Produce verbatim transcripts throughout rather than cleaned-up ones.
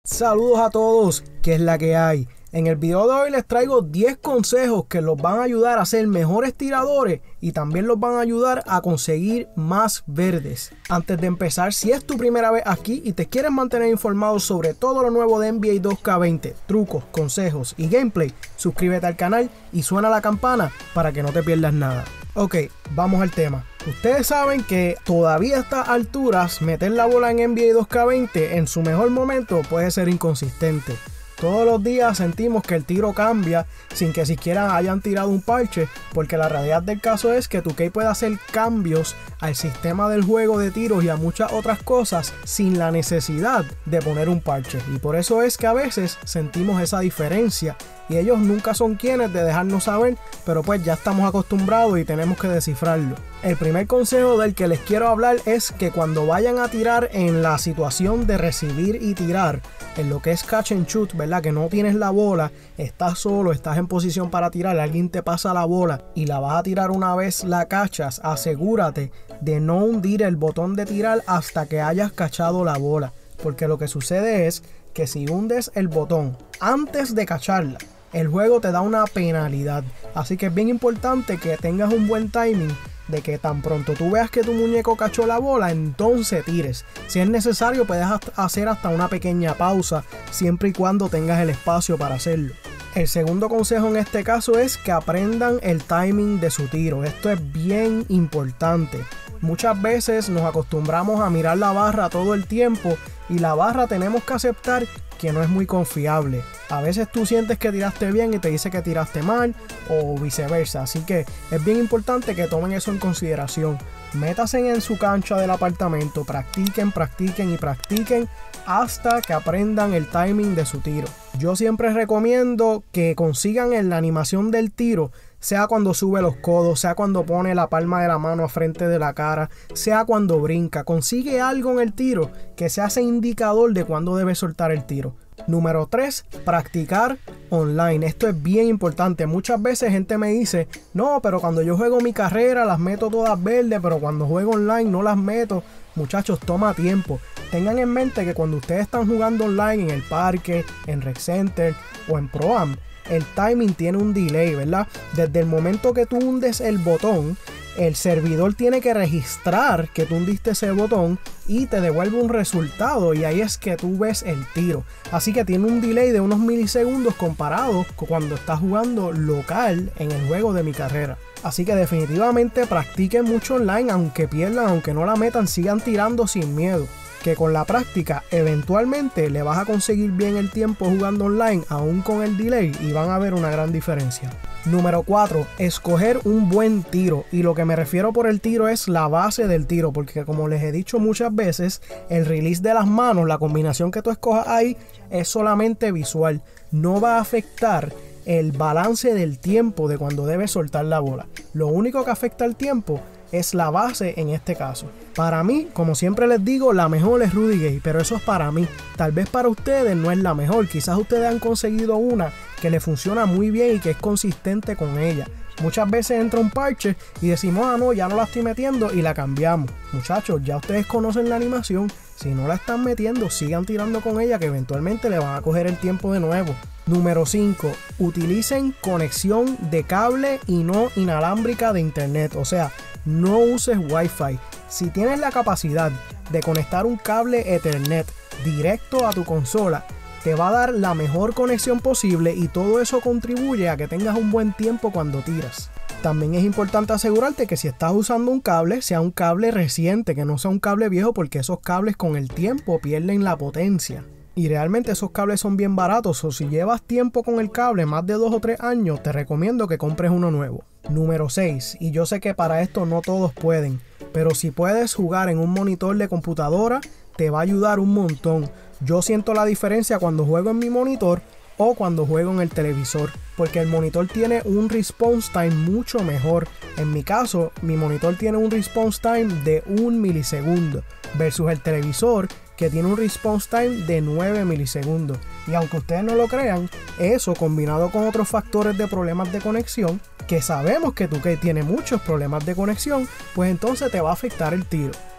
Saludos a todos, ¿qué es la que hay? En el video de hoy les traigo diez consejos que los van a ayudar a ser mejores tiradores y también los van a ayudar a conseguir más verdes. Antes de empezar, si es tu primera vez aquí y te quieres mantener informado sobre todo lo nuevo de N B A dos K veinte, trucos, consejos y gameplay, suscríbete al canal y suena la campana para que no te pierdas nada. Ok, vamos al tema. Ustedes saben que todavía a estas alturas meter la bola en N B A dos K veinte en su mejor momento puede ser inconsistente. Todos los días sentimos que el tiro cambia sin que siquiera hayan tirado un parche, porque la realidad del caso es que dos K puede hacer cambios al sistema del juego de tiros y a muchas otras cosas sin la necesidad de poner un parche, y por eso es que a veces sentimos esa diferencia y ellos nunca son quienes de dejarnos saber, pero pues ya estamos acostumbrados y tenemos que descifrarlo. El primer consejo del que les quiero hablar es que cuando vayan a tirar en la situación de recibir y tirar, en lo que es catch and shoot, ¿verdad? Que no tienes la bola, estás solo, estás en posición para tirar, alguien te pasa la bola y la vas a tirar una vez la cachas, asegúrate de no hundir el botón de tirar hasta que hayas cachado la bola, porque lo que sucede es que si hundes el botón antes de cacharla, el juego te da una penalidad. Así que es bien importante que tengas un buen timing, de que tan pronto tú veas que tu muñeco cachó la bola, entonces tires. Si es necesario, puedes hacer hasta una pequeña pausa, siempre y cuando tengas el espacio para hacerlo. El segundo consejo en este caso es que aprendan el timing de su tiro. Esto es bien importante. Muchas veces nos acostumbramos a mirar la barra todo el tiempo y la barra tenemos que aceptar que no es muy confiable. A veces tú sientes que tiraste bien y te dice que tiraste mal o viceversa. Así que es bien importante que tomen eso en consideración. Métanse en su cancha del apartamento, practiquen, practiquen y practiquen hasta que aprendan el timing de su tiro. Yo siempre recomiendo que consigan en la animación del tiro, sea cuando sube los codos, sea cuando pone la palma de la mano a frente de la cara, sea cuando brinca, consigue algo en el tiro que sea ese indicador de cuándo debe soltar el tiro. Número tres, practicar online. Esto es bien importante. Muchas veces gente me dice, no, pero cuando yo juego mi carrera las meto todas verdes, pero cuando juego online no las meto. Muchachos, toma tiempo. Tengan en mente que cuando ustedes están jugando online en el parque, en Rec Center o en Pro Am, el timing tiene un delay, ¿verdad? Desde el momento que tú hundes el botón, el servidor tiene que registrar que tú hundiste ese botón y te devuelve un resultado, y ahí es que tú ves el tiro. Así que tiene un delay de unos milisegundos comparado con cuando estás jugando local en el juego de mi carrera. Así que definitivamente practiquen mucho online, aunque pierdan, aunque no la metan, sigan tirando sin miedo. Que con la práctica eventualmente le vas a conseguir bien el tiempo jugando online aún con el delay y van a ver una gran diferencia. Número cuatro, escoger un buen tiro, y lo que me refiero por el tiro es la base del tiro, porque como les he dicho muchas veces, el release de las manos, la combinación que tú escojas ahí es solamente visual, no va a afectar el balance del tiempo de cuando debes soltar la bola. Lo único que afecta el tiempo es la base en este caso. Para mí, como siempre les digo, la mejor es Rudy Gay, pero eso es para mí. Tal vez para ustedes no es la mejor. Quizás ustedes han conseguido una que le funciona muy bien y que es consistente con ella. Muchas veces entra un parche y decimos, ah no, ya no la estoy metiendo, y la cambiamos. Muchachos, ya ustedes conocen la animación. Si no la están metiendo, sigan tirando con ella, que eventualmente le van a coger el tiempo de nuevo. Número cinco, utilicen conexión de cable y no inalámbrica de internet. O sea, no uses Wi-Fi. Si tienes la capacidad de conectar un cable Ethernet directo a tu consola, te va a dar la mejor conexión posible, y todo eso contribuye a que tengas un buen tiempo cuando tiras. También es importante asegurarte que si estás usando un cable, sea un cable reciente, que no sea un cable viejo, porque esos cables con el tiempo pierden la potencia. Y realmente esos cables son bien baratos, o si llevas tiempo con el cable, más de dos o tres años, te recomiendo que compres uno nuevo. Número seis, y yo sé que para esto no todos pueden, pero si puedes jugar en un monitor de computadora, te va a ayudar un montón. Yo siento la diferencia cuando juego en mi monitor o cuando juego en el televisor, porque el monitor tiene un response time mucho mejor. En mi caso, mi monitor tiene un response time de un milisegundo versus el televisor, que tiene un response time de nueve milisegundos. Y aunque ustedes no lo crean, eso combinado con otros factores de problemas de conexión, que sabemos que dos K tiene muchos problemas de conexión, pues entonces te va a afectar el tiro.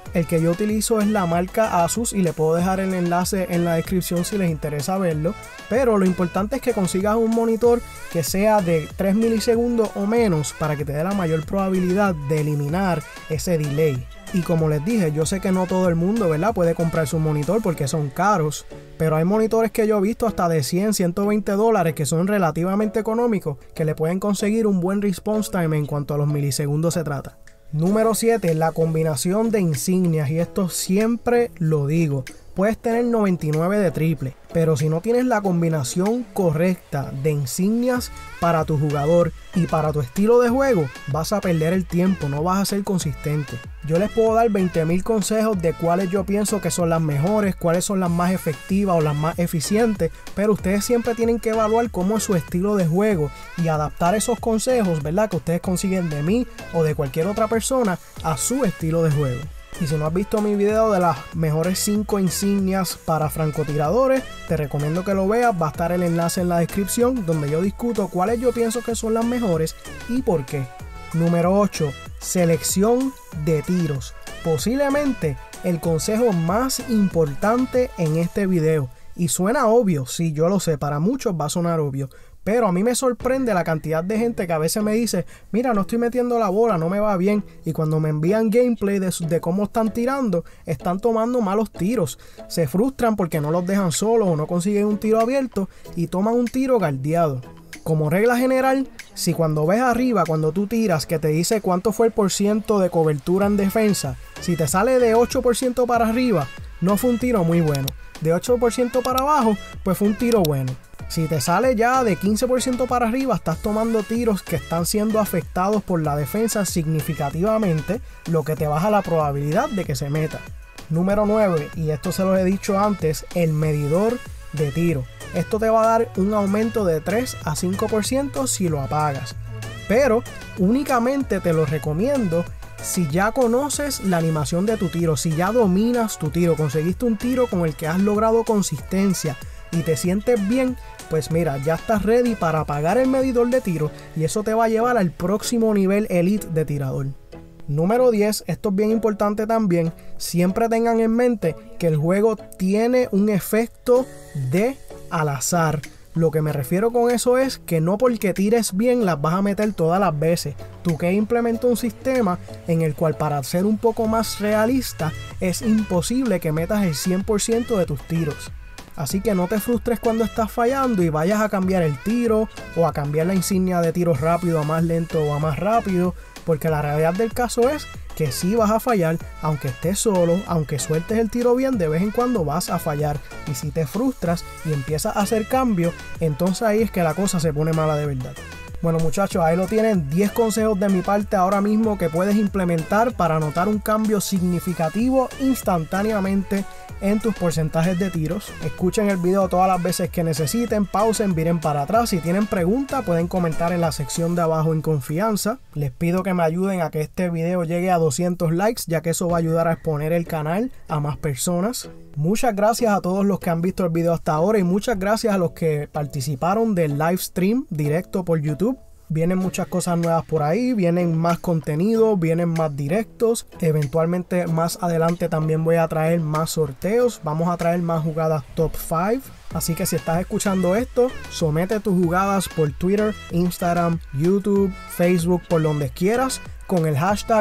El que yo utilizo es la marca Asus y le puedo dejar el enlace en la descripción si les interesa verlo. Pero lo importante es que consigas un monitor que sea de tres milisegundos o menos para que te dé la mayor probabilidad de eliminar ese delay. Y como les dije, yo sé que no todo el mundo, ¿verdad?, puede comprarse un monitor porque son caros, pero hay monitores que yo he visto hasta de cien, ciento veinte dólares que son relativamente económicos, que le pueden conseguir un buen response time en cuanto a los milisegundos se trata. Número siete, la combinación de insignias, y esto siempre lo digo. Puedes tener noventa y nueve de triple, pero si no tienes la combinación correcta de insignias para tu jugador y para tu estilo de juego, vas a perder el tiempo, no vas a ser consistente. Yo les puedo dar veinte mil consejos de cuáles yo pienso que son las mejores, cuáles son las más efectivas o las más eficientes, pero ustedes siempre tienen que evaluar cómo es su estilo de juego y adaptar esos consejos, ¿verdad?, que ustedes consiguen de mí o de cualquier otra persona a su estilo de juego. Y si no has visto mi video de las mejores cinco insignias para francotiradores, te recomiendo que lo veas, va a estar el enlace en la descripción donde yo discuto cuáles yo pienso que son las mejores y por qué. Número ocho. Selección de tiros. Posiblemente el consejo más importante en este video. Y suena obvio, sí, yo lo sé, para muchos va a sonar obvio. Pero a mí me sorprende la cantidad de gente que a veces me dice, mira, no estoy metiendo la bola, no me va bien. Y cuando me envían gameplay de, de cómo están tirando, están tomando malos tiros. Se frustran porque no los dejan solos o no consiguen un tiro abierto y toman un tiro guardiado. Como regla general, si cuando ves arriba, cuando tú tiras, que te dice cuánto fue el por ciento de cobertura en defensa, si te sale de ocho por ciento para arriba, no fue un tiro muy bueno. De ocho por ciento para abajo, pues fue un tiro bueno. Si te sale ya de quince por ciento para arriba, estás tomando tiros que están siendo afectados por la defensa significativamente, lo que te baja la probabilidad de que se meta. Número nueve, y esto se lo he dicho antes, el medidor de tiro. Esto te va a dar un aumento de tres a cinco por ciento si lo apagas. Pero únicamente te lo recomiendo si ya conoces la animación de tu tiro, si ya dominas tu tiro, conseguiste un tiro con el que has logrado consistencia y te sientes bien, pues mira, ya estás ready para apagar el medidor de tiro y eso te va a llevar al próximo nivel elite de tirador. Número diez, esto es bien importante también, siempre tengan en mente que el juego tiene un efecto de al azar. Lo que me refiero con eso es que no porque tires bien las vas a meter todas las veces. Tú que implementa un sistema en el cual, para ser un poco más realista, es imposible que metas el cien por ciento de tus tiros. Así que no te frustres cuando estás fallando y vayas a cambiar el tiro o a cambiar la insignia de tiro rápido a más lento o a más rápido, porque la realidad del caso es que sí vas a fallar, aunque estés solo, aunque sueltes el tiro bien, de vez en cuando vas a fallar. Y si te frustras y empiezas a hacer cambios, entonces ahí es que la cosa se pone mala de verdad. Bueno muchachos, ahí lo tienen, diez consejos de mi parte ahora mismo que puedes implementar para notar un cambio significativo instantáneamente en tus porcentajes de tiros. Escuchen el video todas las veces que necesiten, pausen, miren para atrás. Si tienen preguntas pueden comentar en la sección de abajo en confianza. Les pido que me ayuden a que este video llegue a doscientos likes, ya que eso va a ayudar a exponer el canal a más personas. Muchas gracias a todos los que han visto el video hasta ahora y muchas gracias a los que participaron del live stream directo por YouTube. Vienen muchas cosas nuevas por ahí, vienen más contenido, vienen más directos. Eventualmente más adelante también voy a traer más sorteos. Vamos a traer más jugadas top cinco. Así que si estás escuchando esto, somete tus jugadas por Twitter, Instagram, YouTube, Facebook, por donde quieras, con el hashtag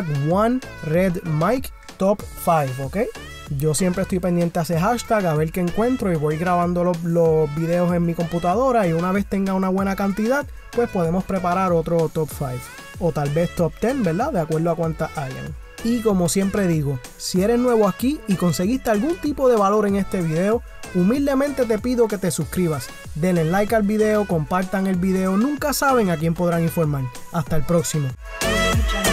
OneRedMike top cinco, ¿ok? Yo siempre estoy pendiente a ese hashtag a ver qué encuentro y voy grabando los, los videos en mi computadora y una vez tenga una buena cantidad, pues podemos preparar otro top cinco o tal vez top diez, ¿verdad? De acuerdo a cuántas hayan. Y como siempre digo, si eres nuevo aquí y conseguiste algún tipo de valor en este video, humildemente te pido que te suscribas, denle like al video, compartan el video, nunca saben a quién podrán informar. Hasta el próximo.